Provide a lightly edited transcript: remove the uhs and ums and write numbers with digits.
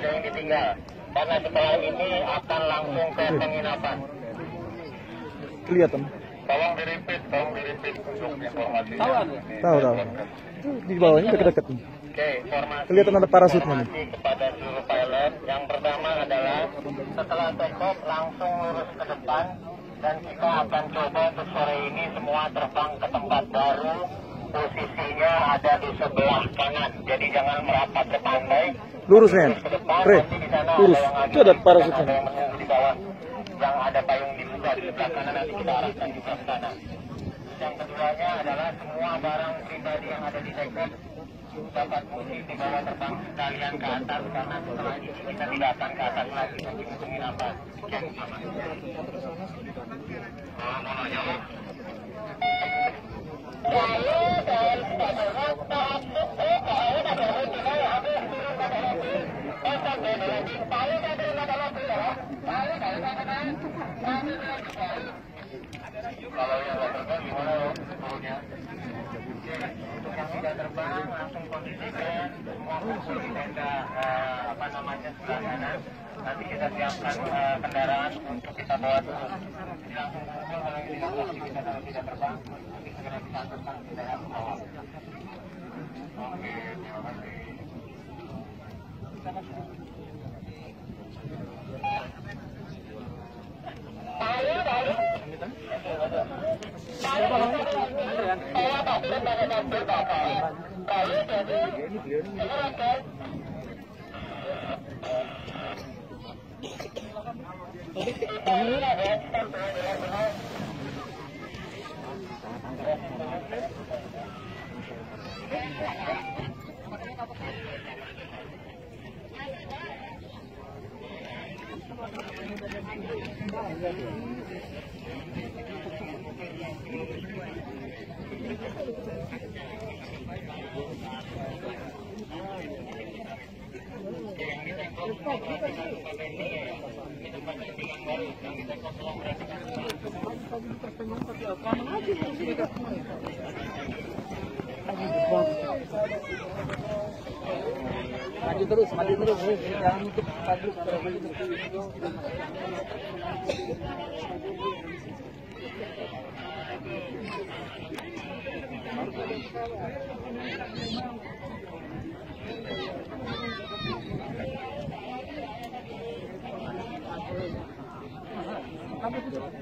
ada yang ditinggal. Karena setelah ini akan langsung ke penginapan. Kelihatan. Tolong di-repeat untuk informasi. Tahu. Di bawahnya dekat-dekat nih. Oke, informasi. Kelihatan ada parasutnya nih. Kepada seluruh pilot, yang pertama adalah setelah take off langsung lurus ke depan dan kita akan coba untuk sore ini semua terbang ke tempat baru. Posisinya ada di sebelah kanan, jadi jangan merapat ke pantai. Lurus nih, lurus. Itu ada parasutnya. Ada yang menunggu di bawah, yang ada payung dibuka di sebelah kanan, nanti kita arahkan juga ke sana. Yang keduanya adalah semua barang pribadi yang ada di take-off dapat mungkin dibawa terbang sekalian ke atas, karena setelah ini kita tidak akan ke atas lagi untuk penginapan. Yang sama. Lalu dari stasiun Tarasuk kalau yang nggak terbang gimana turunnya? Untuk yang tidak terbang langsung kondisikan semua kumpul di tenda sebelah kanan. Nanti kita siapkan kendaraan untuk kita bawa turun. Jadi langsung kumpul kalau yang tidak posisi kalau tidak terbang nanti segera disanturkan kendaraan ke bawah. Oke, terima kasih. Maju terus, jangan nutup padu